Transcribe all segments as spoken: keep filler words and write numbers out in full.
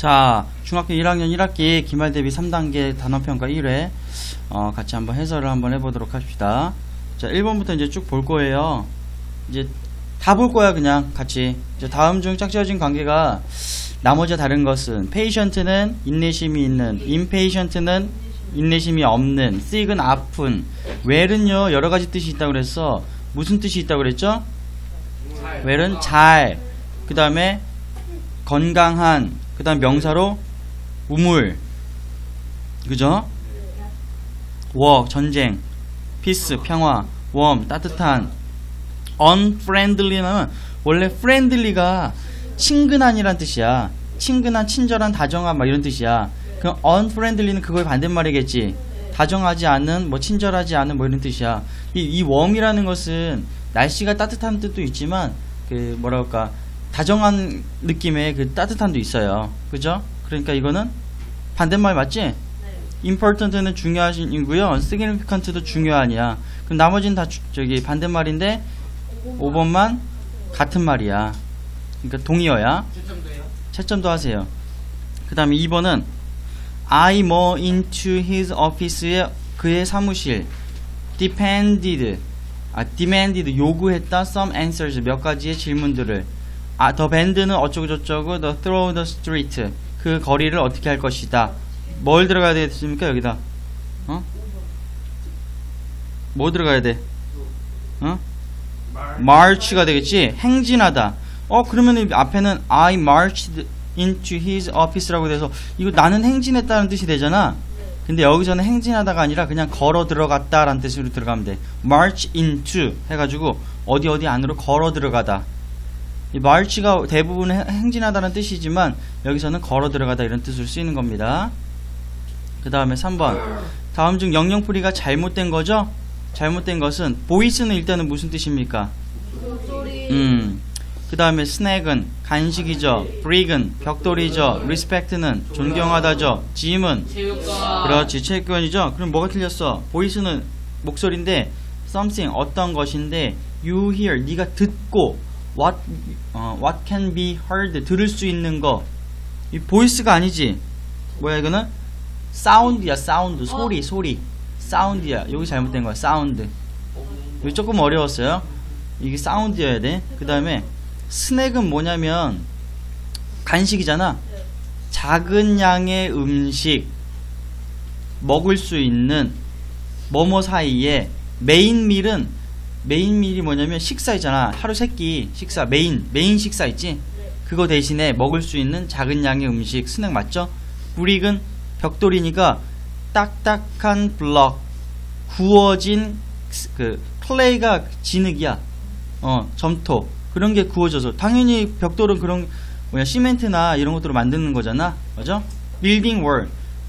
자, 중학교 일 학년 일 학기 기말 대비 삼 단계 단어평가 일 회 어, 같이 한번 해설을 한번 해보도록 합시다. 자, 일 번부터 이제 쭉 볼 거예요. 이제 다 볼 거야 그냥 같이. 이제 다음 중 짝지어진 관계가 나머지와 다른 것은 patient는 인내심이 있는, impatient는 인내심이 없는, sick은 아픈, well은요 여러가지 뜻이 있다고 그랬어. 무슨 뜻이 있다고 그랬죠? well은 잘, 그 다음에 건강한, 그 다음 명사로 우물, 그죠? war 전쟁, peace 평화, warm 따뜻한, unfriendly는 원래 friendly가 친근한이란 뜻이야. 친근한, 친절한, 다정한 막 이런 뜻이야. 그럼 unfriendly는 그거의 반대말이겠지. 다정하지 않은, 뭐 친절하지 않은 뭐 이런 뜻이야. 이, 이 warm이라는 것은 날씨가 따뜻한 뜻도 있지만 그 뭐라 할까 다정한 느낌의 그 따뜻함도 있어요. 그죠? 그러니까 이거는 반대말 맞지? 네. important는 중요하신이고요. significant도 중요한이야. 그럼 나머지는 다 주, 저기 반대말인데 오 번만 같은 말이야. 그러니까 동의어야. 채점도요? 채점도 하세요. 그 다음에 이 번은 I more into his office의 그의 사무실 depended 아 demanded 요구했다 some answers 몇 가지의 질문들을 아 the band는 어쩌고 저쩌고 the through the street 그 거리를 어떻게 할 것이다. 뭘 들어가야 되겠습니까 여기다? 어? 뭐 들어가야 돼? 어? march가 되겠지? 행진하다. 어 그러면 앞에는 I marched into his office라고 돼서 이거 나는 행진했다는 뜻이 되잖아. 근데 여기서는 행진하다가 아니라 그냥 걸어 들어갔다 라는 뜻으로 들어가면 돼. march into 해가지고 어디 어디 안으로 걸어 들어가다. 이 march가 대부분 행진하다는 뜻이지만 여기서는 걸어 들어가다 이런 뜻으로 쓰이는 겁니다. 그 다음에 삼 번 다음 중 영영풀이가 잘못된 거죠? 잘못된 것은 voice는 일단은 무슨 뜻입니까? 음. 그 다음에 snack은 간식이죠. break은 벽돌이죠. respect는 존경하다죠. gym은 체육관. 그렇지 체육관이죠. 그럼 뭐가 틀렸어? voice는 목소리인데 something 어떤 것인데 you hear 네가 듣고 what 어, what can be heard 들을 수 있는 거 이 voice가 아니지. 뭐야 이거는? sound야 sound 소리 어. 소리 sound야. 여기 잘못된 거야 sound. 여기 조금 어려웠어요. 이게 사운드여야 돼. 그 다음에 스낵은 뭐냐면 간식이잖아. 작은 양의 음식 먹을 수 있는 뭐뭐 사이에 메인 밀은 메인 밀이 뭐냐면 식사이잖아. 하루 세끼 식사 메인 메인 식사 있지. 그거 대신에 먹을 수 있는 작은 양의 음식 스낵 맞죠? 브릭은 벽돌이니까 딱딱한 블럭 구워진 그 클레이가 진흙이야. 어 점토 그런 게 구워져서 당연히 벽돌은 그런 뭐냐 시멘트나 이런 것들로 만드는 거잖아. 맞죠? 빌딩 월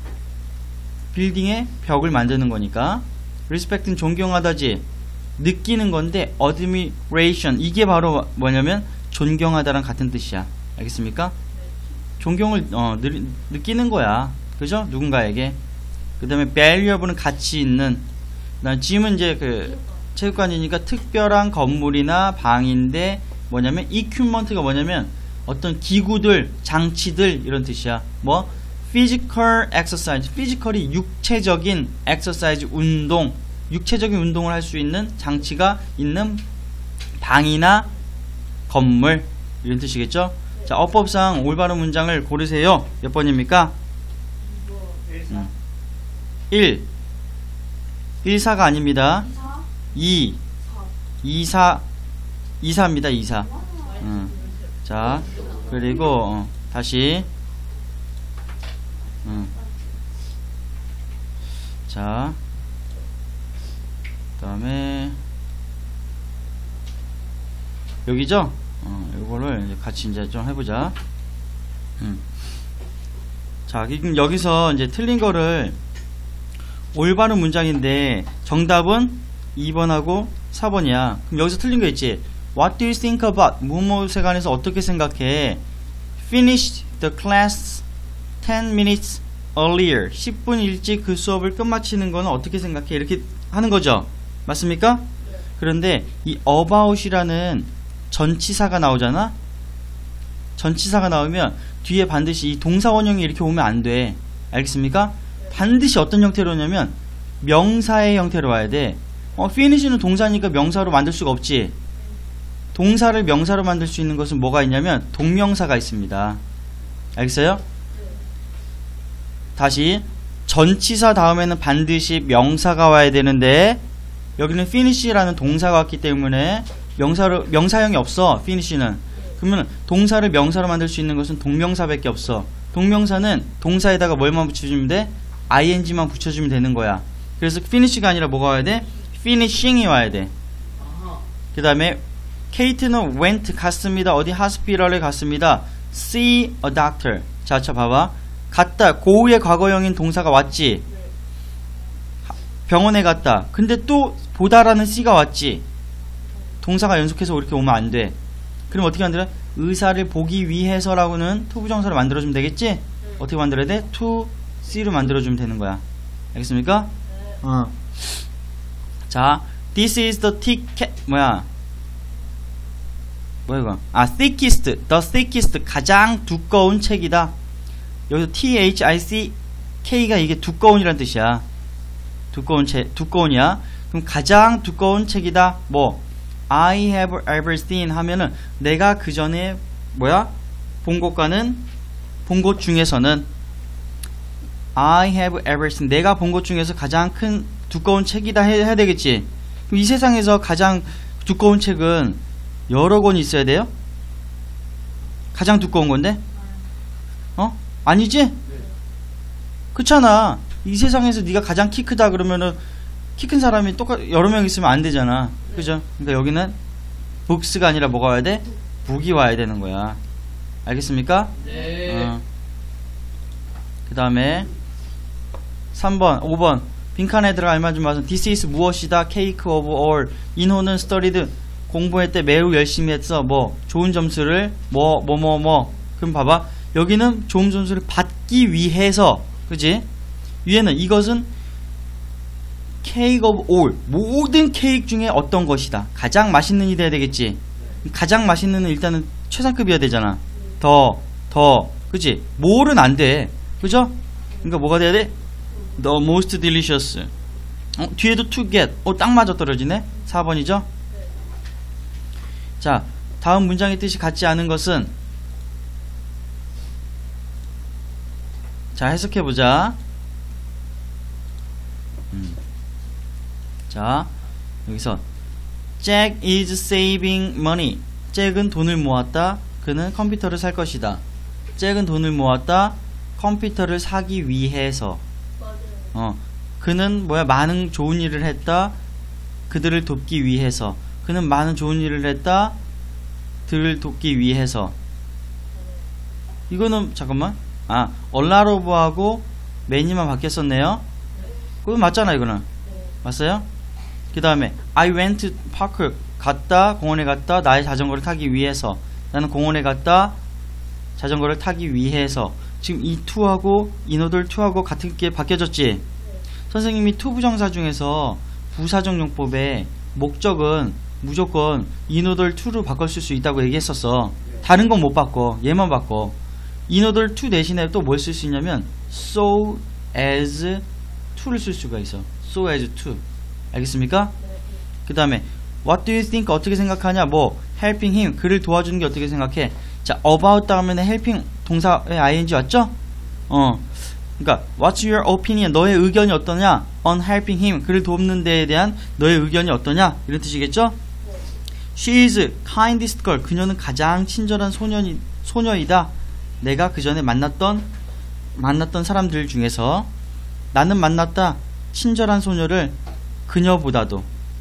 빌딩의 벽을 만드는 거니까. respect는 존경하다지 느끼는 건데 admiration 이게 바로 뭐냐면 존경하다랑 같은 뜻이야. 알겠습니까? 존경을 어, 느, 느끼는 거야. 그죠? 누군가에게. 그 다음에 valuable는 가치 있는. 난 gym은 이제 그 체육관이니까 특별한 건물이나 방인데 뭐냐면 equipment가 뭐냐면 어떤 기구들, 장치들 이런 뜻이야. 뭐 physical exercise, physically 육체적인 exercise 운동, 육체적인 운동을 할 수 있는 장치가 있는 방이나 건물 이런 뜻이겠죠. 자, 어법상 올바른 문장을 고르세요. 몇 번입니까? 음. 일. 일사가 아닙니다. 이. 이사. 이사입니다. 이사. 음. 자, 그리고 어, 다시. 음. 자, 그 다음에 여기죠? 어, 이거를 이제 같이 이제 좀 해보자. 음. 자, 그럼 여기서 이제 틀린 거를 올바른 문장인데 정답은 이 번하고 사 번이야. 그럼 여기서 틀린 거 있지? What do you think about? 무엇에 관해서 어떻게 생각해? Finish the class ten minutes earlier. 십 분 일찍 그 수업을 끝마치는 거는 어떻게 생각해? 이렇게 하는 거죠. 맞습니까? 네. 그런데 이 about이라는 전치사가 나오잖아. 전치사가 나오면 뒤에 반드시 이 동사 원형이 이렇게 오면 안 돼. 알겠습니까? 반드시 어떤 형태로 오냐면 명사의 형태로 와야 돼. 어, finish는 동사니까 명사로 만들 수가 없지. 동사를 명사로 만들 수 있는 것은 뭐가 있냐면 동명사가 있습니다. 알겠어요? 다시 전치사 다음에는 반드시 명사가 와야 되는데 여기는 finish라는 동사가 왔기 때문에 명사로, 명사형이 없어. finish는. 그러면 동사를 명사로 만들 수 있는 것은 동명사밖에 없어. 동명사는 동사에다가 뭘만 붙여주면 돼? ing만 붙여주면 되는 거야. 그래서 finish가 아니라 뭐가 와야 돼? finishing이 와야 돼. 그 다음에 케이트는 went 갔습니다. 어디 hospital에 갔습니다. see a doctor. 자, 자 봐봐. 갔다. 고우의 과거형인 동사가 왔지. 병원에 갔다. 근데 또 보다라는 C가 왔지. 동사가 연속해서 이렇게 오면 안 돼. 그럼 어떻게 만들어? 의사를 보기 위해서라고는 to 부정사를 만들어주면 되겠지? 네. 어떻게 만들어야 돼? to C로 만들어주면 되는 거야. 알겠습니까? 네. 어. 자, this is the thick, 뭐야? 뭐야 이거? 아, thickest, the thickest, 가장 두꺼운 책이다. 여기서 T-H-I-C-K가 이게 두꺼운이란 뜻이야. 두꺼운 책, 두꺼운이야. 그럼 가장 두꺼운 책이다. 뭐? I have ever seen 하면은 내가 그 전에 뭐야? 본 것과는 본 것 중에서는 I have ever seen 내가 본 것 중에서 가장 큰 두꺼운 책이다 해, 해야 되겠지. 그럼 이 세상에서 가장 두꺼운 책은 여러 권이 있어야 돼요? 가장 두꺼운 건데? 어? 아니지? 그렇잖아. 이 세상에서 네가 가장 키 크다 그러면은 키 큰 사람이 똑같 여러 명 있으면 안 되잖아. 그죠? 그러니까 여기는 books가 아니라 뭐가 와야 돼? book이 와야 되는 거야. 알겠습니까? 네. 어. 그 다음에 삼 번, 오 번 빈칸에 들어가 알맞은 말은 This is 무엇이다? Cake of all. 인호는 studied 공부할 때 매우 열심히 했어. 뭐 좋은 점수를 뭐 뭐 뭐 뭐. 그럼 봐봐. 여기는 좋은 점수를 받기 위해서. 그지? 위에는 이것은 cake of all. 모든 케이크 중에 어떤 것이다. 가장 맛있는 이 돼야 되겠지. 가장 맛있는 일단은 최상급이어야 되잖아. 더, 더. 그지? more는 안 돼. 그죠? 그러니까 뭐가 돼야 돼? The most delicious. 어, 뒤에도 to get. 어, 딱 맞아 떨어지네. 사 번이죠? 자, 다음 문장의 뜻이 같지 않은 것은 자, 해석해보자. 음. 자, 여기서 Jack is saving money. 잭은 돈을 모았다. 그는 컴퓨터를 살 것이다. 잭은 돈을 모았다. 컴퓨터를 사기 위해서. 어, 그는 뭐야? 많은 좋은 일을 했다. 그들을 돕기 위해서. 그는 많은 좋은 일을 했다. 들을 돕기 위해서. 이거는 잠깐만. 아, 얼라로브하고 매니만 바뀌었었네요. 그거 맞잖아 이거는. 맞아요? 그 다음에 I went to park. 갔다. 공원에 갔다. 나의 자전거를 타기 위해서. 나는 공원에 갔다. 자전거를 타기 위해서. 지금 이 to하고 인호들 to하고 같은 게 바뀌어졌지? 네. 선생님이 to 부정사 중에서 부사적 용법에 목적은 무조건 인호들 to로 바꿔 쓸 수 있다고 얘기했었어. 다른 건 못 바꿔. 얘만 바꿔. 인호들 to 대신에 또 뭘 쓸 수 있냐면 so as to를 쓸 수가 있어. so as to. 알겠습니까? 네. 그 다음에 what do you think? 어떻게 생각하냐? 뭐 helping him. 그를 도와주는 게 어떻게 생각해? 자, about 다음에는 helping 동사에 ing 왔죠? 어, 그러니까 what's your opinion? 너의 의견이 어떠냐? on helping him. 그를 돕는 데에 대한 너의 의견이 어떠냐? 이런 뜻이겠죠? 네. She is kindest girl. 그녀는 가장 친절한 소년이, 소녀이다. 내가 그 전에 만났던 만났던 사람들 중에서 나는 만났다. 친절한 소녀를 그녀보다도.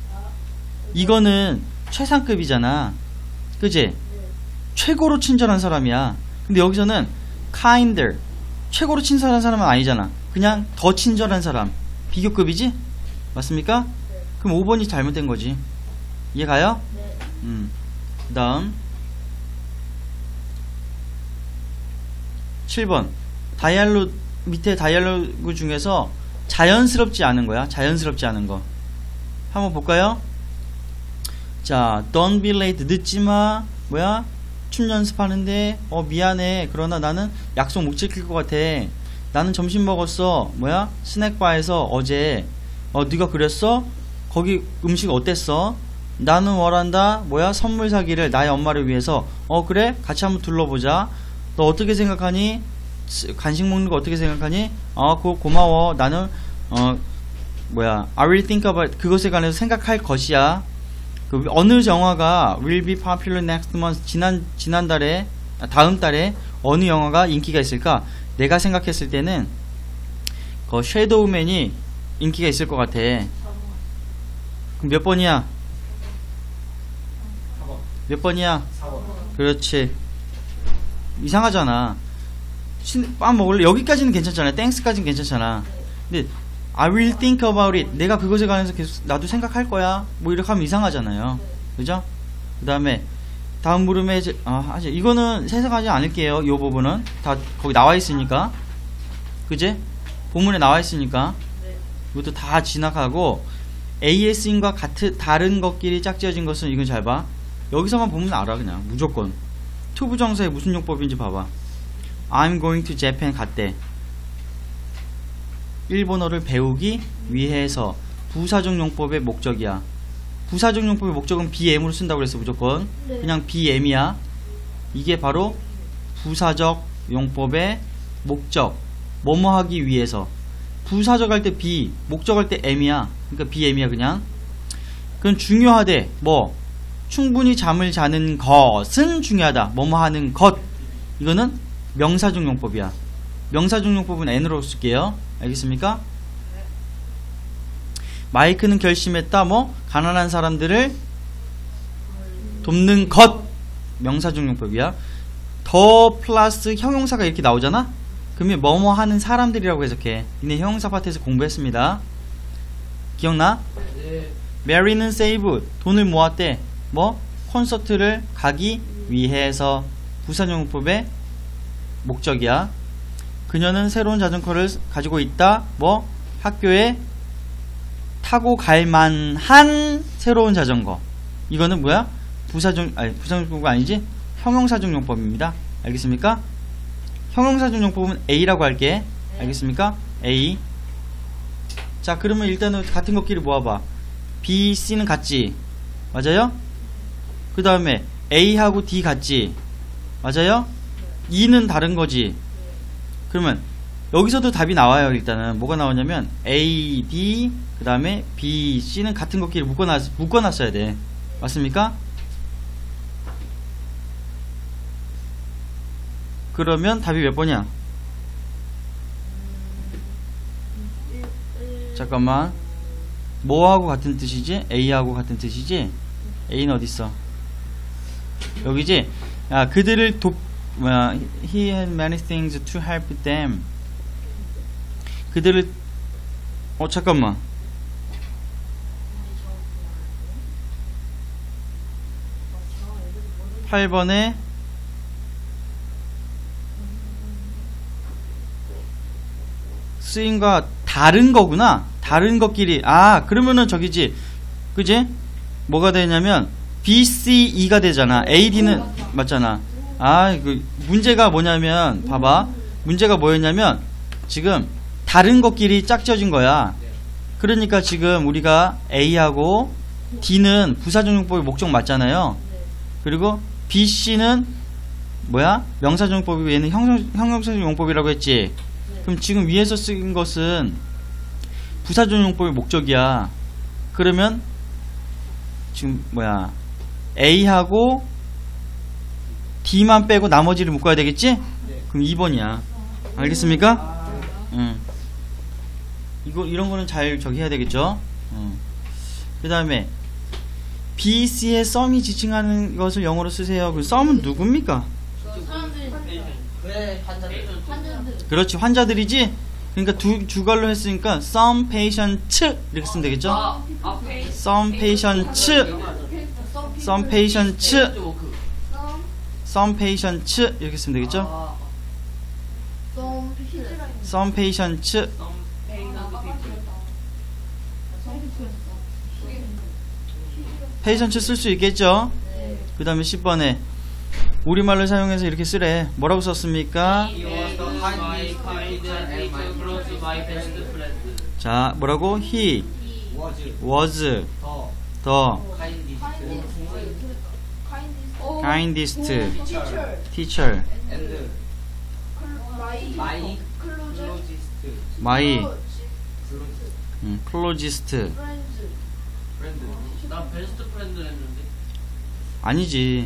이거는 최상급이잖아. 그지? 최고로 친절한 사람이야. 근데 여기서는 kinder. 최고로 친절한 사람은 아니잖아. 그냥 더 친절한 사람. 비교급이지? 맞습니까? 네. 그럼 오 번이 잘못된 거지. 이해가요? 네. 음. 그 다음 칠 번 다이알로 밑에 다이알로그 중에서 자연스럽지 않은 거야. 자연스럽지 않은 거 한번 볼까요? 자, don't be late. 늦지마. 뭐야? 춤 연습하는데 어 미안해. 그러나 나는 약속 못 지킬 것 같아. 나는 점심 먹었어. 뭐야? 스낵바에서 어제. 어 네가 그랬어? 거기 음식 어땠어? 나는 원한다. 뭐야? 선물 사기를 나의 엄마를 위해서. 어 그래? 같이 한번 둘러보자. 너 어떻게 생각하니? 간식 먹는 거 어떻게 생각하니? 아 그거 고마워. 나는 어 뭐야? I will think about 그것에 관해서 생각할 것이야. 그 어느 영화가 will be popular next month 지난 지난달에 아, 다음 달에 어느 영화가 인기가 있을까? 내가 생각했을 때는 그 섀도우맨이 인기가 있을 것 같아. 그럼 몇 번이야? 몇 번이야? 그렇지. 이상하잖아. 빵 먹을래? 여기까지는 괜찮잖아. 땡스까지는 괜찮잖아. 근데 I will think about it. 내가 그것에 관해서 계속 나도 생각할 거야. 뭐 이렇게 하면 이상하잖아요. 그죠? 그 다음에 다음 물음에 이제, 아, 아직 이거는 해석하지 않을게요. 이 부분은 다 거기 나와 있으니까. 그제? 본문에 나와 있으니까. 이것도 다 지나가고 에이에스인과 같은 다른 것끼리 짝지어진 것은 이건 잘 봐. 여기서만 보면 알아 그냥 무조건. to 부정사의 무슨 용법인지 봐봐. I'm going to Japan 갔대. 일본어를 배우기 위해서 부사적 용법의 목적이야. 부사적 용법의 목적은 비엠으로 쓴다고 그랬어. 무조건 네. 그냥 비엠이야. 이게 바로 부사적 용법의 목적. 뭐뭐 하기 위해서. 부사적 할 때 비, 목적 할 때 M이야. 그러니까 비엠이야 그냥. 그건 중요하대. 뭐 충분히 잠을 자는 것은 중요하다. 뭐뭐 하는 것. 이거는 명사적 용법이야. 명사적 용법은 N으로 쓸게요. 알겠습니까? 마이크는 결심했다. 뭐 가난한 사람들을 돕는 것. 명사적 용법이야. 더 플러스 형용사가 이렇게 나오잖아. 그러면 뭐뭐 하는 사람들이라고 해석해. 이네 형용사 파트에서 공부했습니다. 기억나? 네. 메리는 세이브 돈을 모았대. 뭐 콘서트를 가기 위해서 부사적 용법의 목적이야. 그녀는 새로운 자전거를 가지고 있다. 뭐 학교에 타고 갈 만한 새로운 자전거. 이거는 뭐야? 부사적 아니 부사적 용법이 아니지? 형용사적 용법입니다. 알겠습니까? 형용사적 용법은 A라고 할게. 알겠습니까? A. 자 그러면 일단은 같은 것끼리 모아봐. B, C는 같지? 맞아요? 그 다음에 A하고 D 같지? 맞아요? E는 다른 거지? 그러면 여기서도 답이 나와요. 일단은 뭐가 나오냐면 A, D 그 다음에 B, C는 같은 것끼리 묶어놨, 묶어놨어야 돼. 맞습니까? 그러면 답이 몇 번이야? 잠깐만. 뭐하고 같은 뜻이지? A하고 같은 뜻이지? A는 어딨어? 여기지? 야, 그들을 돕 뭐야, he had many things to help them. 그들을 어 잠깐만. 팔 번에 쓰임과 다른 거구나. 다른 것끼리. 아 그러면은 저기지. 그지? 뭐가 되냐면 B, C, E가 되잖아. A, D는 맞잖아. 아, 그 문제가 뭐냐면 봐봐. 문제가 뭐였냐면 지금 다른 것끼리 짝지어진 거야. 그러니까 지금 우리가 A하고 D는 부사적 용법의 목적 맞잖아요. 그리고 B, C는 뭐야? 명사적 용법이고 얘는 형용사적 용법이라고 했지. 그럼 지금 위에서 쓴 것은 부사적 용법의 목적이야. 그러면 지금 뭐야? A하고 D만 빼고 나머지를 묶어야 되겠지? 그럼 이 번이야. 알겠습니까? 응. 이거 이런 거는 잘 저기 해야 되겠죠? 응. 그 다음에 B, C의 썸이 지칭하는 것을 영어로 쓰세요. 그 썸은 누굽니까? 그렇지, 환자들이지? 그러니까 두, 주걸로 했으니까 some patient 이렇게 쓰면 되겠죠? some patient some patient some patient 이렇게 쓰면 되겠죠? some patient patient 쓸 수 있겠죠? 그 다음에 십 번에 우리말을 사용해서 이렇게 쓰래. 뭐라고 썼습니까? He was the kindest teacher and my close my best friend. 자, 뭐라고? He Was was the the kindest kindest teacher teacher. and my closest My closest 음, closest. friend. 나 베스트 프렌드 했는데. 아니지.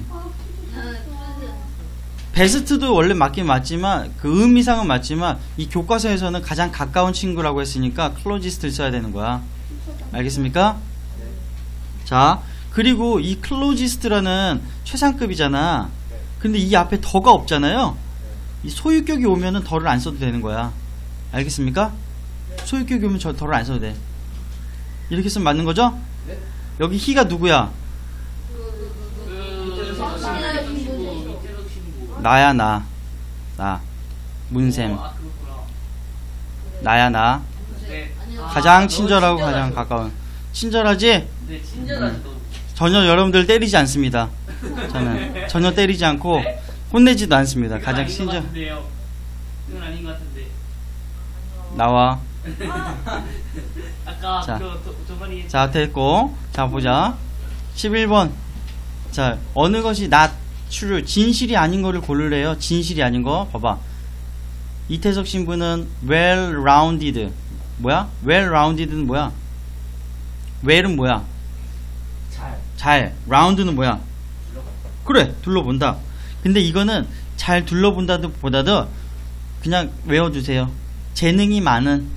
베스트도 원래 맞긴 맞지만 그 의미상은 맞지만 이 교과서에서는 가장 가까운 친구라고 했으니까 closest를 써야 되는 거야. 알겠습니까? 자, 그리고 이 closest라는 최상급이잖아. 근데 이 앞에 더가 없잖아요. 이 소유격이 오면은 더를 안 써도 되는 거야. 알겠습니까? 소유격이 오면 저 더를 안 써도 돼. 이렇게 쓰면 맞는 거죠? 여기 he가 누구야? 나야 나. 나. 문샘. 나야 나. 가장 친절하고 가장 가까운. 친절하지? 네, 친절하지. 전혀 여러분들 때리지 않습니다. 저는 전혀 때리지 않고 혼내지도 않습니다. 가장 친절. 이건 아닌 것 같은데. 나와. 아까 자. 그 저번에 자, 됐고. 자, 보자. 십일 번. 자, 어느 것이 not true, 진실이 아닌 거를 고르래요. 진실이 아닌 거. 봐봐. 이태석 신부는 well rounded. 뭐야? well rounded는 뭐야? well은 뭐야? 잘. 잘. round는 뭐야? 그래, 둘러본다. 근데 이거는 잘 둘러본다도 보다도 그냥 외워두세요. 재능이 많은.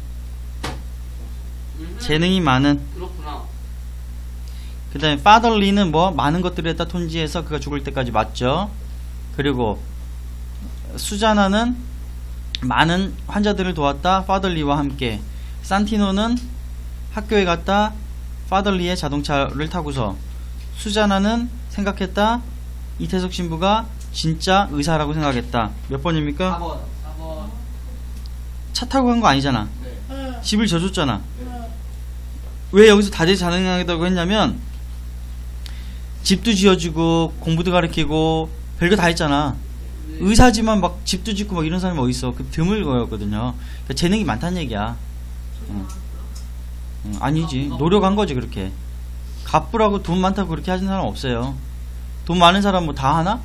재능이 많은. 그렇구나. 그 다음에 fatherly는 뭐 많은 것들을 갖다 통지해서 그가 죽을 때까지 맞죠. 그리고 수자나는 많은 환자들을 도왔다. fatherly와 함께. 산티노는 학교에 갔다. fatherly의 자동차를 타고서. 수자나는 생각했다. 이태석 신부가 진짜 의사라고 생각했다. 몇 번입니까? 사 번. 사 번. 차 타고 간 거 아니잖아. 네. 집을 져줬잖아. 왜 여기서 다재다능하다고 했냐면 집도 지어주고 공부도 가르치고 별거 다 했잖아. 의사지만 막 집도 짓고 막 이런 사람이 어딨어. 그 드물 거였거든요. 그러니까 재능이 많다는 얘기야. 응. 응, 아니지. 노력한 거지 그렇게. 갑부라고 돈 많다고 그렇게 하는 사람 없어요. 돈 많은 사람 뭐 다 하나?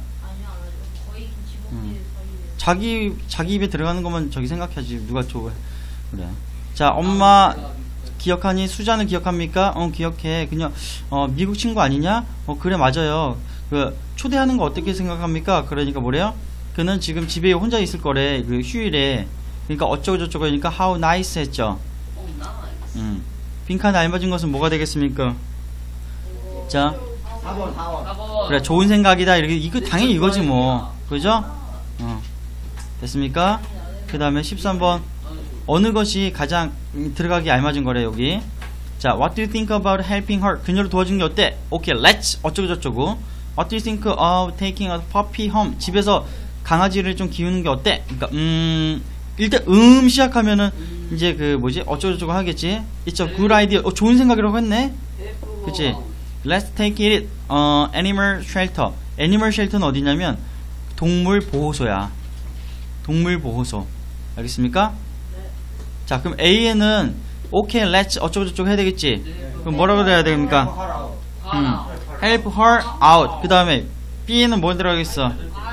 응. 자기 자기 입에 들어가는 것만 저기 생각하지. 누가 좋아. 그래. 자, 엄마 기억하니? 수자는 기억합니까? 어, 기억해. 그냥 어, 미국 친구 아니냐? 어, 그래, 맞아요. 그 초대하는 거 어떻게 생각합니까? 그러니까 뭐래요? 그는 지금 집에 혼자 있을 거래. 그 휴일에. 그러니까 어쩌고 저쩌고 하니까 how nice 했죠. 음. 빈칸에 알맞은 것은 뭐가 되겠습니까? 자, 사 번. 사 번. 그래, 좋은 생각이다. 이렇게 이거 당연히 이거지 뭐. 그죠? 어. 됐습니까? 그 다음에 십삼 번. 어느 것이 가장 들어가기 알맞은 거래 여기. 자, what do you think about helping her? 그녀를 도와주는 게 어때? 오케이, okay, let's 어쩌고 저쩌고. What do you think of taking a puppy home? 집에서 강아지를 좀 키우는 게 어때? 그러니까 음 일단 음 시작하면은 이제 그 뭐지 어쩌고 저쩌고 하겠지. It's a good idea. 어, 좋은 생각이라고 했네. 그치? Let's take it 어 animal shelter. animal shelter는 어디냐면 동물 보호소야. 동물 보호소. 알겠습니까? 자, 그럼 A에는 okay, let's 어쩌고 저쩌고 해야 되겠지. 그럼 뭐라고 해야 됩니까? 음, help her out. 그 다음에 B에는 뭐 들어가겠어?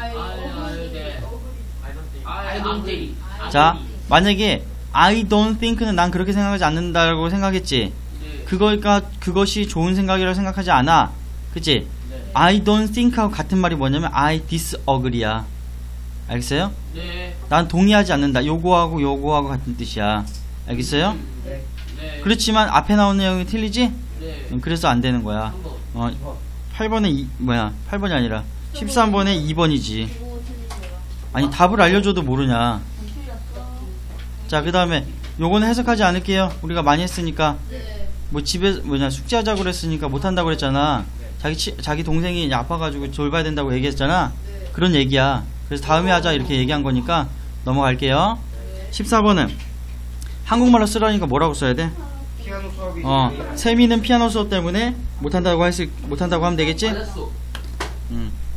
자, 만약에 I don't think는 난 그렇게 생각하지 않는다고 생각했지. 그거가 그것이 좋은 생각이라고 생각하지 않아. 그치? I don't think하고 같은 말이 뭐냐면 I disagree야. 알겠어요? 네. 난 동의하지 않는다. 요거하고 요거하고 같은 뜻이야. 알겠어요? 네. 네. 그렇지만 앞에 나온 내용이 틀리지? 네. 음, 그래서 안 되는 거야. 어, 팔 번에 이, 뭐야? 팔 번이 아니라 십삼 번에 이 번이지. 아니, 답을 알려줘도 모르냐. 자, 그 다음에 요거는 해석하지 않을게요. 우리가 많이 했으니까. 뭐 집에 뭐냐 숙제하자고 그랬으니까 못한다고 그랬잖아. 자기 치, 자기 동생이 아파가지고 돌봐야 된다고 얘기했잖아. 그런 얘기야. 그래서 다음에 하자 이렇게 얘기한 거니까 넘어갈게요. 십사 번은 한국말로 쓰라니까 뭐라고 써야 돼? 피아노 수업이. 어, 세미는 피아노 수업 때문에 못한다고 했을 못한다고 하면 되겠지? 맞았어. 음.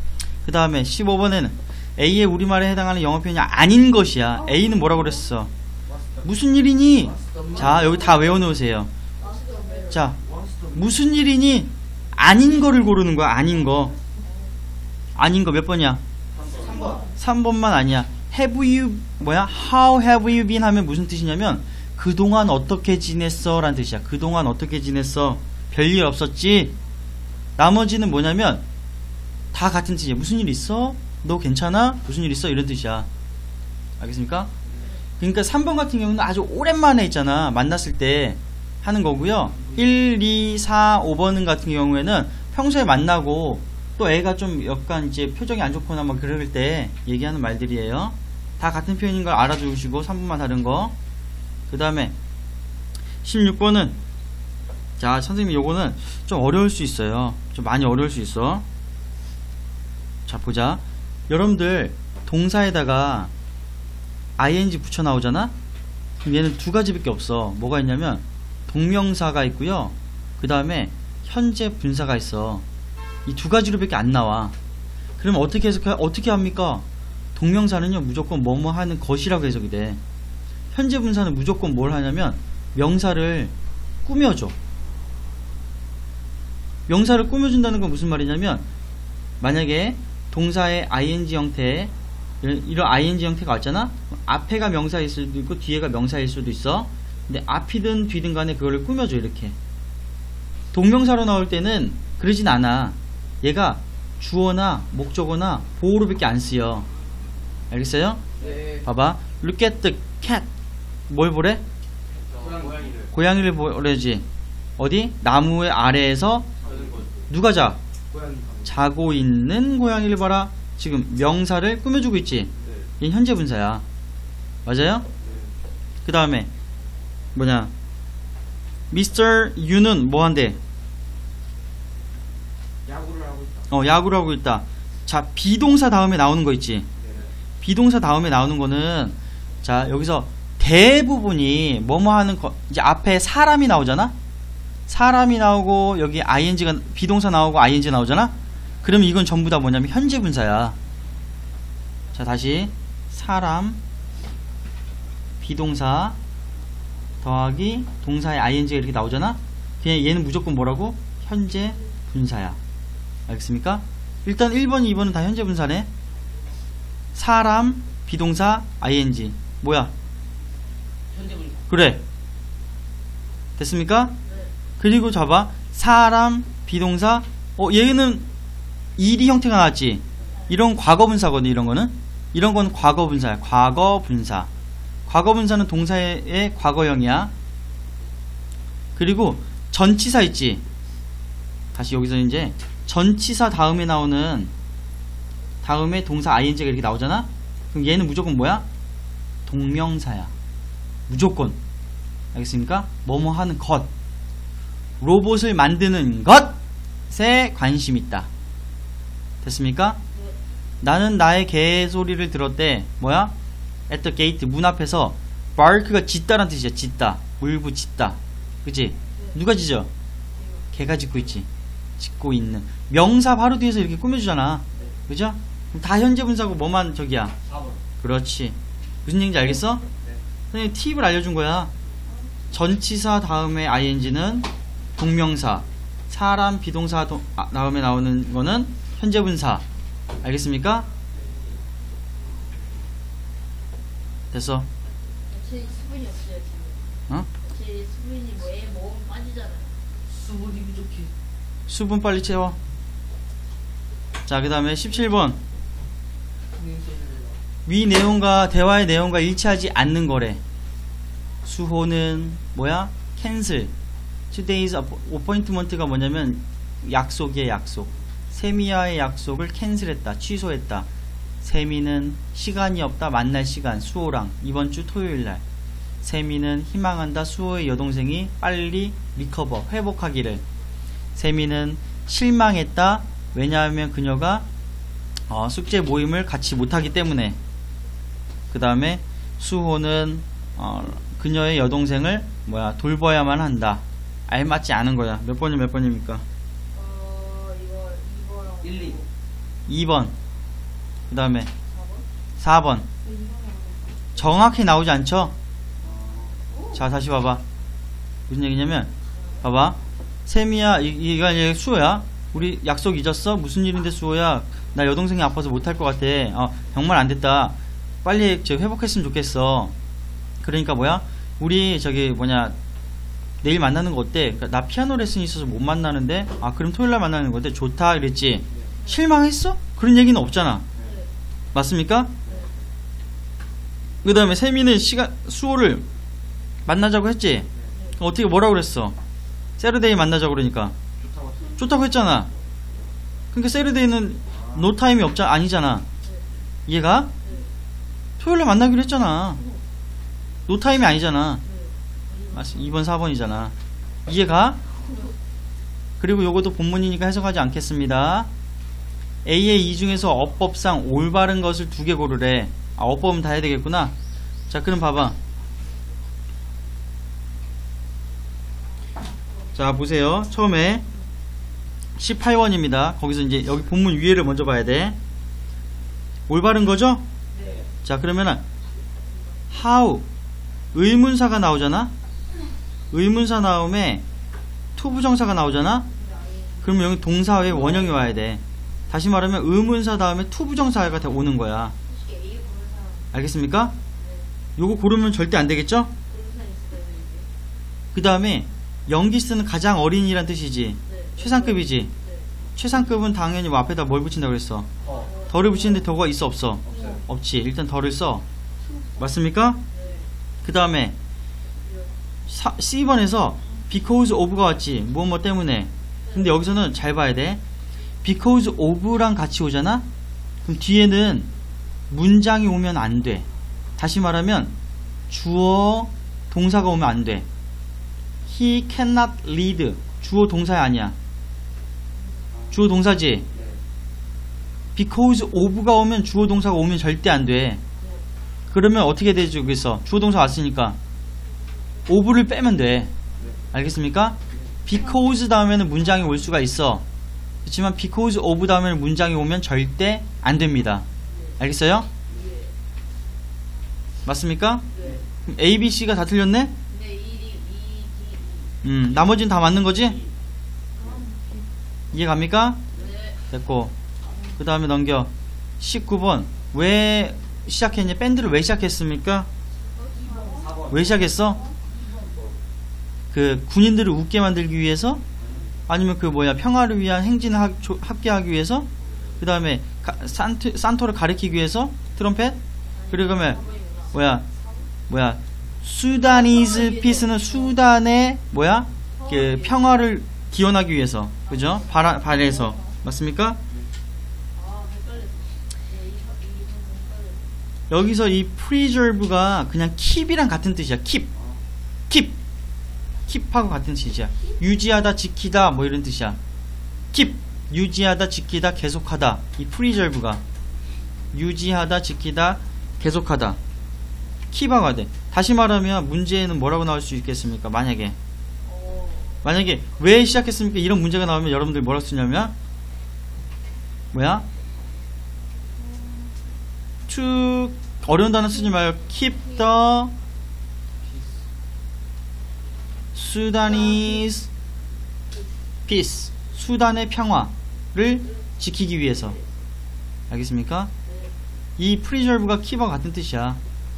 그 다음에 십오 번에는 A의 우리말에 해당하는 영어 표현이 아닌 것이야. A는 뭐라고 그랬어? 무슨 일이니? 자, 여기 다 외워놓으세요. 자, 무슨 일이니? 아닌 거를 고르는 거야. 아닌 거. 아닌 거 몇 번이야? 삼 번. 삼 번만 아니야. Have you 뭐야? How have you been 하면 무슨 뜻이냐면 그동안 어떻게 지냈어? 라는 뜻이야. 그동안 어떻게 지냈어? 별일 없었지? 나머지는 뭐냐면 다 같은 뜻이야. 무슨 일 있어? 너 괜찮아? 무슨 일 있어? 이런 뜻이야. 알겠습니까? 그러니까 삼 번 같은 경우는 아주 오랜만에 있잖아. 만났을 때 하는 거고요. 일, 이, 사, 오 번 같은 경우에는 평소에 만나고 또 애가 좀 약간 이제 표정이 안 좋거나 막 그럴 때 얘기하는 말들이에요. 다 같은 표현인 걸 알아두시고 삼 번만 다른 거. 그 다음에 십육 번은 자, 선생님 요거는 좀 어려울 수 있어요. 좀 많이 어려울 수 있어. 자, 보자. 여러분들 동사에다가 아이엔지 붙여 나오잖아? 그럼 얘는 두 가지밖에 없어. 뭐가 있냐면 동명사가 있고요. 그 다음에 현재 분사가 있어. 이 두 가지로밖에 안 나와. 그럼 어떻게 해석해? 어떻게 합니까? 동명사는요 무조건 뭐뭐 하는 것이라고 해석이 돼. 현재 분사는 무조건 뭘 하냐면 명사를 꾸며줘. 명사를 꾸며준다는 건 무슨 말이냐면 만약에 동사의 아이엔지 형태, 이런 아이엔지 형태가 왔잖아? 앞에가 명사일 수도 있고 뒤에가 명사일 수도 있어. 근데 앞이든 뒤든 간에 그거를 꾸며줘. 이렇게 동명사로 나올 때는 그러진 않아. 얘가 주어나 목적어나 보호로밖에 안 쓰여. 알겠어요? 네. 봐봐. Look at the cat. 뭘 보래? 고양이를. 고양이를 보래지. 어디? 나무의 아래에서 자는 것. 누가 자? 고양이. 자고 있는 고양이를 봐라. 지금 명사를 꾸며주고 있지. 네. 이 현재 분사야. 맞아요? 네. 그 다음에 뭐냐, 미스터 U는 뭐 한대? 야구를 하고 있다. 어, 야구를 하고 있다. 자, 비동사 다음에 나오는 거 있지. 네. 비동사 다음에 나오는 거는 자, 여기서 대부분이 뭐뭐 하는 거, 이제 앞에 사람이 나오잖아. 사람이 나오고 여기 아이엔지가 비동사 나오고 아이엔지 나오잖아. 그러면 이건 전부 다 뭐냐면 현재 분사야. 자, 다시 사람 비동사 더하기 동사의 아이엔지가 이렇게 나오잖아. 그냥 얘는 무조건 뭐라고? 현재 분사야. 알겠습니까? 일단 일 번, 이 번은 다 현재 분사네. 사람 비동사 아이엔지 뭐야? 현재 분사. 그래. 됐습니까? 그리고 잡아. 사람 비동사. 어, 얘는 일이 형태가 나왔지. 이런 과거 분사거든. 이런 거는 이런 건 과거 분사야. 과거 분사. 과거 분사는 동사의 과거형이야. 그리고 전치사 있지. 다시 여기서 이제 전치사 다음에 나오는 다음에 동사 아이엔지가 이렇게 나오잖아. 그럼 얘는 무조건 뭐야? 동명사야. 무조건. 알겠습니까? 뭐뭐 하는 것. 로봇을 만드는 것에 관심 있다. 됐습니까? 나는 나의 개 소리를 들었대. 뭐야? at the gate, 문 앞에서 bark가 짖다란 뜻이야. 짖다. 울부 짖다. 그치? 누가 짖어? 개가 짖고 있지. 짖고 있는. 명사 바로 뒤에서 이렇게 꾸며주잖아. 그죠? 그럼 다 현재 분사고 뭐만 저기야? 사 번. 그렇지. 무슨 얘기인지 알겠어? 네. 선생님 팁을 알려준 거야. 전치사 다음에 아이엔지는 동명사, 사람 비동사 도, 아, 다음에 나오는 거는 현재 분사. 알겠습니까? 됐어. 제 수분이 없어요 지금. 어? 제 수분이 뭐에 먹으면 빠지잖아요. 수분이 부족해. 수분 빨리 채워. 자, 그 다음에 십칠 번. 위 내용과 대화의 내용과 일치하지 않는 거래. 수호는 뭐야? 캔슬. Today's appointment가 뭐냐면 약속이야. 약속. 세미야의 약속을 캔슬했다. 취소했다. 세미는 시간이 없다. 만날 시간. 수호랑 이번 주 토요일날. 세미는 희망한다. 수호의 여동생이 빨리 리커버 회복하기를. 세미는 실망했다. 왜냐하면 그녀가 어, 숙제 모임을 같이 못하기 때문에. 그 다음에 수호는 어, 그녀의 여동생을 뭐야 돌봐야만 한다. 알맞지 않은 거야. 몇 번이 몇 번입니까? 어 이거 이거랑 일, 이. 이 번. 그 다음에 사 번. 정확히 나오지 않죠? 자, 다시 봐봐. 무슨 얘기냐면, 봐봐. 세미야, 이, 이가 이제 수호야. 우리 약속 잊었어? 무슨 일인데 수호야? 나 여동생이 아파서 못할 것 같아. 어, 정말 안 됐다. 빨리 저 회복했으면 좋겠어. 그러니까 뭐야? 우리 저기 뭐냐, 내일 만나는 거 어때? 그러니까 나 피아노 레슨이 있어서 못 만나는데, 아, 그럼 토요일날 만나는 건데 좋다 그랬지. 실망했어? 그런 얘기는 없잖아. 맞습니까? 그 다음에 세미는 시간, 수호를 만나자고 했지? 어떻게 뭐라고 그랬어? 세르데이 만나자고 그러니까. 좋다고 했어요. 좋다고 했잖아. 그러니까 세르데이는 노 타임이 없자, 아니잖아. 이해가? 토요일에 만나기로 했잖아. 노 타임이 아니잖아. 이 번, 사 번이잖아. 이해가? 그리고 요것도 본문이니까 해석하지 않겠습니다. A의 이 중에서 어법상 올바른 것을 두 개 고르래. 아, 어법은 다 해야 되겠구나. 자, 그럼 봐봐. 자, 보세요. 처음에 십팔 번입니다. 거기서 이제 여기 본문 위에를 먼저 봐야 돼. 올바른 거죠? 네. 자, 그러면은 how 의문사가 나오잖아. 의문사 나오면 투부정사가 나오잖아. 그러면 여기 동사의 원형이 와야 돼. 다시 말하면 의문사 다음에 투부정사가 다 오는 거야. 알겠습니까? 요거 고르면 절대 안 되겠죠? 그 다음에 영기스는 가장 어린이란 뜻이지. 최상급이지. 최상급은 당연히 뭐 앞에다 뭘 붙인다고 그랬어? 어. 덜을 붙이는데 더가 있어 없어? 없어요. 없지. 일단 덜을 써. 맞습니까? 그 다음에 씨 번에서 because of가 왔지. 무엇 뭐 때문에. 근데 여기서는 잘 봐야 돼. because of랑 같이 오잖아? 그럼 뒤에는 문장이 오면 안 돼. 다시 말하면 주어 동사가 오면 안 돼. He cannot read. 주어 동사야 아니야. 주어 동사지. because of가 오면 주어 동사가 오면 절대 안 돼. 그러면 어떻게 되지? 여기서 주어 동사 왔으니까 of를 빼면 돼. 알겠습니까? because 다음에는 문장이 올 수가 있어. 그렇지만 because of 다음에는 문장이 오면 절대 안 됩니다. 알겠어요? 맞습니까? 그럼 A, B, C가 다 틀렸네? 음, 나머지는 다 맞는 거지? 이해 갑니까? 됐고. 그 다음에 넘겨. 십구 번. 왜 시작했냐? 밴드를 왜 시작했습니까? 왜 시작했어? 그 군인들을 웃게 만들기 위해서? 아니면 그 뭐야 평화를 위한 행진을 하, 조, 합계하기 위해서? 그 다음에 산토, 산토를 가리키기 위해서? 트럼펫? 그리고 그러면 뭐야 뭐야 수다니즈 피스는 수단의 뭐야 그 평화를 기원하기 위해서. 그죠? 발, 발에서. 맞습니까? 여기서 이 preserve가 그냥 keep이랑 같은 뜻이야. keep. keep. keep하고 같은 뜻이야. 유지하다, 지키다 뭐 이런 뜻이야. keep. 유지하다, 지키다, 계속하다. 이 preserve가 유지하다, 지키다, 계속하다. keep하고 돼. 다시 말하면 문제에는 뭐라고 나올 수 있겠습니까? 만약에 만약에 왜 시작했습니까? 이런 문제가 나오면 여러분들 뭐라고 쓰냐면 뭐야? to 어려운 단어 쓰지 말고 keep the Sudanese peace. 수단의 평화를 지키기 위해서. 알겠습니까? 이 preserve가 keep와 같은 뜻이야.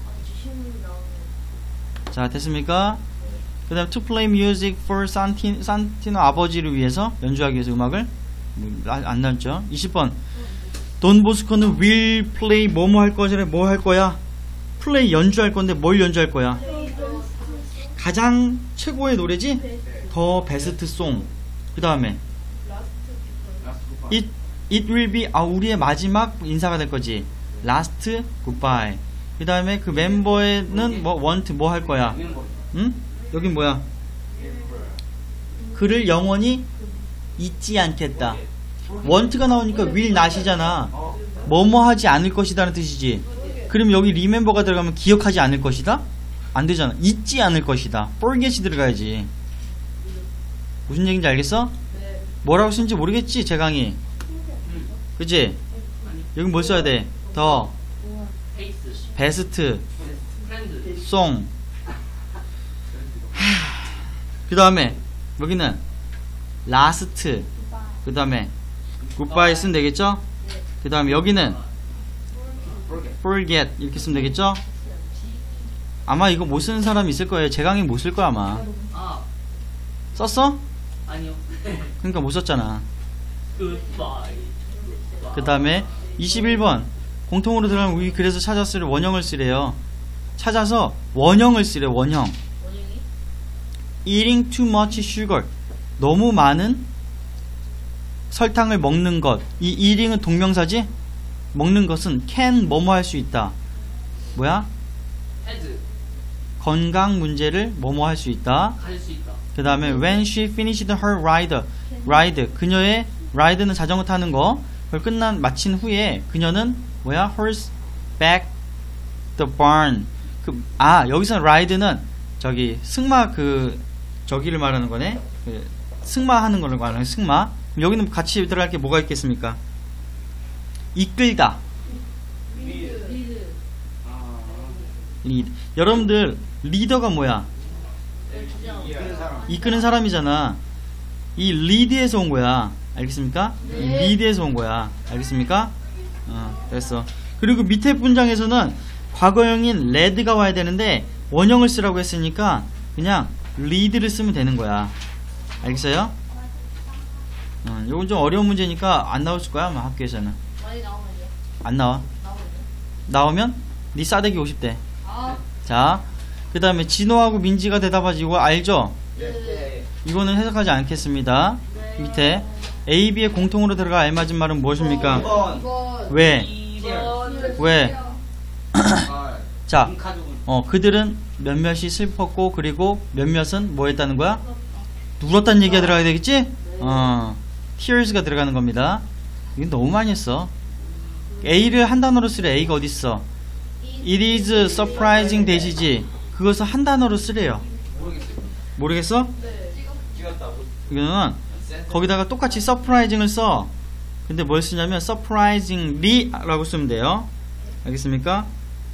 자, 됐습니까? 그 다음 to play music for 산티, 산티노 아버지를 위해서 연주하기 위해서 음악을 안 나왔죠. 이십 번 돈보스코는 will play 뭐뭐 할 거잖아. 뭐 할 거야? play 연주할 건데 뭘 연주할 거야? 가장 최고의 노래지? 더 베스트 송. 그 다음에 it, it will be 아 우리의 마지막 인사가 될 거지. last goodbye. 그 다음에 그 멤버에는 뭐 want 뭐 할 거야? 응? 여긴 뭐야? 그를 영원히 잊지 않겠다. want가 나오니까 will not이잖아. 뭐뭐 하지 않을 것이다는 뜻이지. 그럼 여기 remember가 들어가면 기억하지 않을 것이다? 안 되잖아. 잊지 않을 것이다. forget이 들어가야지. 무슨 얘기인지 알겠어? 뭐라고 쓰는지 모르겠지? 제 강의. 그치? 여기 뭘 써야 돼? 더 페이스 베스트 프렌드 송. 그 다음에 여기는 라스트. 그 다음에 굿바이 쓰면 되겠죠? 그 다음에 여기는 forget 이렇게 쓰면 되겠죠? 아마 이거 못 쓰는 사람이 있을 거예요. 제 강의 못 쓸 거야 아마. 아 썼어? 아니요 그러니까 못 썼잖아. 굿바이 그 다음에 이십일 번 공통으로 들어가면 우리 그래서 찾았을 원형을 쓰래요. 찾아서 원형을 쓰래. 원형. 원영이? Eating too much sugar. 너무 많은 설탕을 먹는 것. 이 eating은 동명사지? 먹는 것은 can 뭐뭐 할 수 있다. 뭐야? 헤드 건강 문제를 뭐뭐 할 수 있다. 가질 수 있다 그 다음에 when she finished her ride. ride. 그녀의 ride는 자전거 타는 거. 그걸 끝난 마친 후에 그녀는 뭐야? horse back the barn. 그, 아 여기서 ride는 저기 승마 그 저기를 말하는 거네. 그 승마하는 거를 말하는 승마. 여기는 같이 들어갈 게 뭐가 있겠습니까? 이끌다. 리드. 리드. 리드. 여러분들 리더가 뭐야? 이끄는 사람. 이끄는 사람이잖아. 이 리드에서 온 거야. 알겠습니까? 네. 이 리드에서 온 거야. 알겠습니까? 어, 됐어. 그리고 밑에 문장에서는 과거형인 레드가 와야 되는데 원형을 쓰라고 했으니까 그냥 리드를 쓰면 되는 거야. 알겠어요? 어, 이건 좀 어려운 문제니까 안 나올 거야 아마 학교에서는. 많이 나오면요? 안 나와. 나오면요? 나오면 네 싸대기 오십 대. 아. 자, 그 다음에 진호하고 민지가 대답하지. 이거 알죠? 네. 이거는 해석하지 않겠습니다. 밑에 A, B의 공통으로 들어가 알맞은 말은 무엇입니까? 이번. 이번. 왜? 이번 왜? 아, 자, 가족은. 어, 그들은 몇몇이 슬펐고 그리고 몇몇은 뭐 했다는 거야? 울었다는 얘기가 들어가야 되겠지? 어, tears가 들어가는 겁니다. 이건 너무 많이 했어. A를 한 단어로 쓰래. A가 어딨어? It is surprising that이지. 그것을 한 단어로 쓰래요. 모르겠어요. 모르겠어? 네. 찍었다고. 이거는 거기다가 똑같이 surprising을 써. 근데 뭘 쓰냐면 surprisingly 라고 쓰면 돼요. 알겠습니까?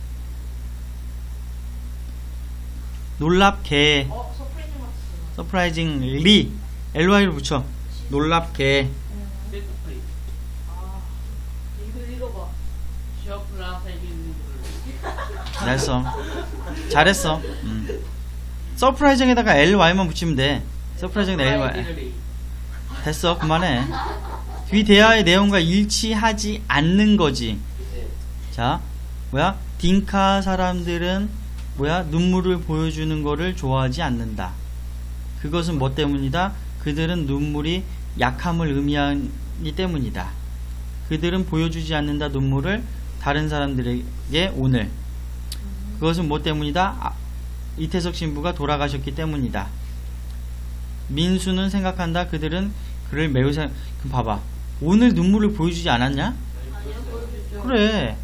놀랍게. 어, 서프라이즈 맞췄어. surprisingly ly를 붙여. 놀랍게. 세트프리 아. 이거 읽어봐. 셔프라사이빙 잘했어. 잘했어. 음. surprising에다가 ly만 붙이면 돼. surprising에다 ly. 됐어. 그만해. 뒤 대화의 내용과 일치하지 않는 거지. 자, 뭐야? 딩카 사람들은 뭐야? 눈물을 보여주는 거를 좋아하지 않는다. 그것은 뭐 때문이다? 그들은 눈물이 약함을 의미하기 때문이다. 그들은 보여주지 않는다 눈물을 다른 사람들에게 오늘. 그것은 뭐 때문이다? 아, 이태석 신부가 돌아가셨기 때문이다. 민수는 생각한다. 그들은 그를 매우 생각. 그럼 봐봐. 오늘 눈물을 보여주지 않았냐? 아니요, 보여주죠. 그래.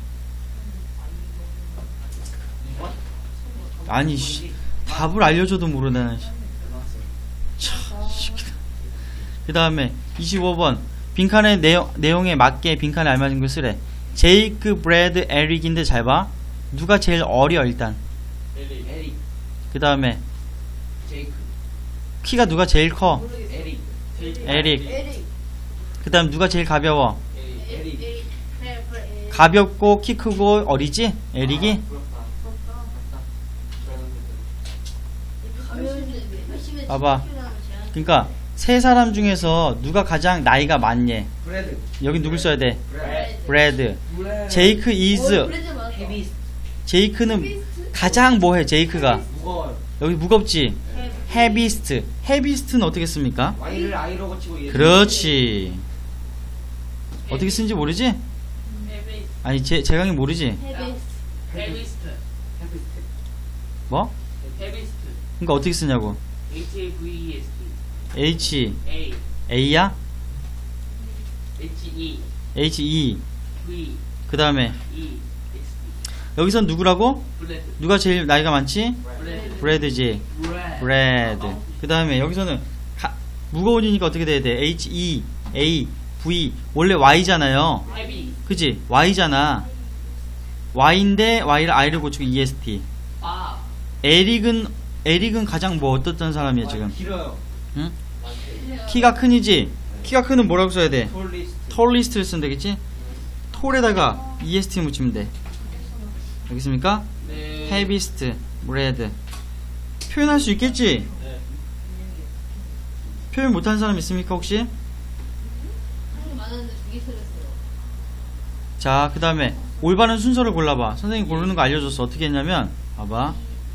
아니 씨, 답을 알려줘도 모르네. 그 다음에 이십오 번 빈칸의 내용, 내용에 맞게 빈칸에 알맞은 걸 쓰래. 제이크, 브래드, 에릭인데 잘 봐. 누가 제일 어려 일단. 에릭. 그 다음에 제이크. 키가 누가 제일 커? 에릭. 에릭. 에릭. 그 다음 누가 제일 가벼워? 에릭. 에릭. 에릭. 에릭. 네, 그래, 에릭. 가볍고 키 크고 어리지? 에릭이? 아, 부럽다. 부럽다. 부럽다. 가면인데 열심히 봐봐. 키우려면 제한. 그러니까 세 사람 중에서 누가 가장 나이가 많니? 브레드. 여기 누굴 써야 돼? 브레드. 브래드. 브레드. 제이크 어, is. 브레드 맞았어. 헤비. 제이크는 가장 뭐해? 제이크가 무거워요. 여기 무겁지? 헤비. 헤비스트. 헤비스트는 어떻게 씁니까? Y를 I로 고치고 얘. 그렇지. 어떻게 쓰는지 모르지? 헤비스트 아니 제, 제 강의 모르지? 헤비스. 헤비스트 헤비스트. 뭐? 헤비스트 그러니까 어떻게 쓰냐고. H A V E S T H A A야? H E H E V 그 다음에 E S T 여기선 누구라고? 블레드 누가 제일 나이가 많지? 블레드 브래드지. 브레드 브래드. 그 다음에 여기서는 가, 무거워지니까 어떻게 돼야 돼? H E A V 원래 Y잖아요. 헤비 그지? Y잖아. Y인데 Y를 I를 고치고 이에스티. 아. 에릭은 에릭은 가장 뭐 어떻던 사람이야 지금? 길어요. 응? 키가 큰이지. 키가 큰은 뭐라고 써야 돼? 톨리스트. 톨리스트를 쓰면 되겠지? 톨에다가 이에스티 묻히면 돼. 알겠습니까? 네. 헤비스트, 레드. 표현할 수 있겠지? 네. 표현 못하는 사람 있습니까 혹시? 한국 많았는데 두개 틀렸어요. 자, 그 다음에 올바른 순서를 골라봐. 선생님이 고르는 거 알려줬어. 어떻게 했냐면 봐봐.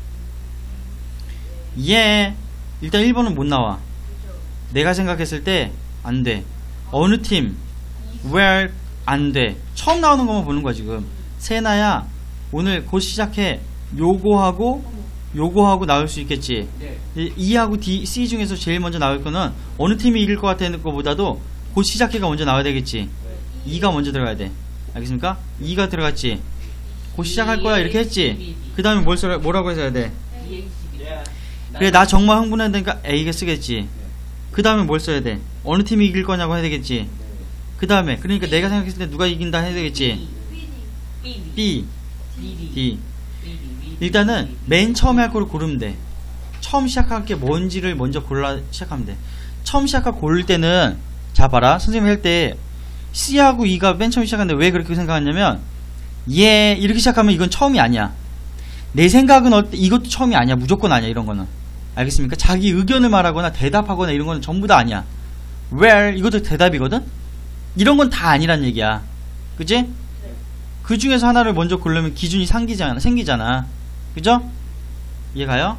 예. 일단 일 번은 못 나와. 내가 생각했을 때 안 돼. 어느 팀 where 안 돼. 처음 나오는 것만 보는 거야 지금. 세나야 오늘 곧 시작해. 요거하고 요거하고 나올 수 있겠지. 네. E하고 D, C 중에서 제일 먼저 나올 거는 어느 팀이 이길 것 같다는 것보다도 곧 시작해가 먼저 나와야 되겠지. E가 먼저 들어가야 돼. 알겠습니까? E가 들어갔지. 곧 시작할 거야 이렇게 했지. 그 다음에 뭘 써, 뭐라고 해서 해야 돼? 그래 나 정말 흥분한다니까 A가 쓰겠지. 그 다음에 뭘 써야 돼? 어느 팀이 이길 거냐고 해야 되겠지. 그 다음에 그러니까 내가 생각했을 때 누가 이긴다 해야 되겠지. B, D. 일단은 맨 처음에 할 거를 고르면 돼. 처음 시작할 게 뭔지를 먼저 골라 시작하면 돼. 처음 시작할 고를 때는 자 봐라. 선생님이 할 때 C하고 E가 맨 처음 시작하는데 왜 그렇게 생각하냐면 예 이렇게 시작하면 이건 처음이 아니야. 내 생각은 어때? 이것도 처음이 아니야. 무조건 아니야. 이런 거는. 알겠습니까? 자기 의견을 말하거나 대답하거나 이런 거는 전부 다 아니야. where 이것도 대답이거든? 이런 건 다 아니란 얘기야. 그치? 그 중에서 하나를 먼저 고르면 기준이 생기잖아. 생기잖아. 그죠? 이해가요?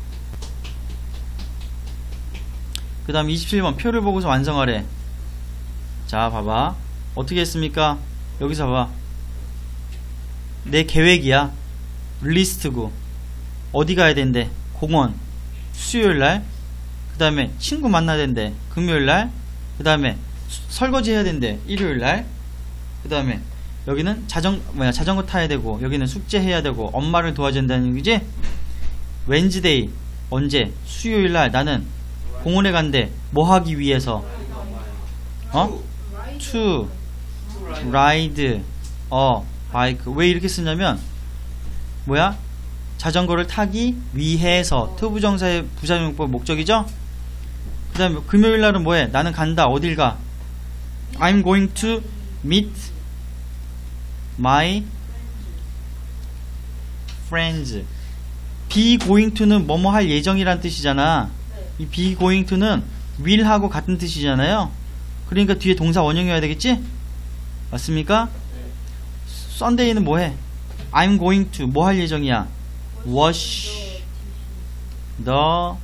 그 다음 이십칠 번 표를 보고서 완성하래. 자 봐봐. 어떻게 했습니까? 여기서 봐봐. 내 계획이야. 리스트고 어디 가야 된대? 공원 수요일날. 그 다음에 친구 만나야 된대. 금요일날. 그 다음에 설거지 해야 된대. 일요일날. 그 다음에 여기는 자전 뭐야 자전거 타야 되고 여기는 숙제 해야 되고 엄마를 도와야 된다는 얘기지. 웬즈데이 언제? 수요일날 나는 공원에 간대. 뭐 하기 위해서? 어? to ride 어 바이크. 왜 이렇게 쓰냐면 뭐야? 자전거를 타기 위해서. 투부정사의 부사용법 목적이죠. 그 다음에 금요일날은 뭐해? 나는 간다. 어딜 가? I'm going to meet my friends. be going to는 뭐뭐 할 예정이란 뜻이잖아. 이 be going to는 will 하고 같은 뜻이잖아요. 그러니까 뒤에 동사 원형이어야 되겠지? 맞습니까? Sunday는 뭐해? I'm going to 뭐 할 예정이야? wash the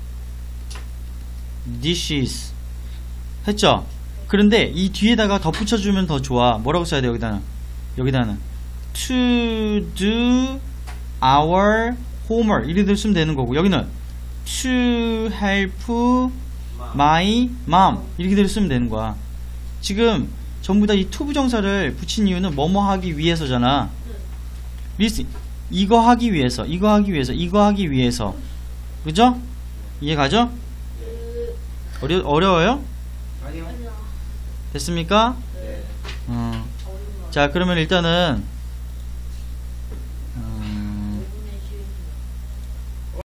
dishes 했죠? 그런데 이 뒤에다가 덧붙여주면 더 좋아. 뭐라고 써야 돼 여기다는? 여기다는 to do our homework 이렇게 쓰면 되는 거고 여기는 to help my mom 이렇게 쓰면 되는 거야. 지금 전부 다 이 to 부정사를 붙인 이유는 뭐뭐 하기 위해서잖아. 리스 이거 하기 위해서 이거 하기 위해서 이거 하기 위해서. 그죠? 이해가죠? 어려, 어려워요? 아니요. 됐습니까? 네. 어. 자 그러면 일단은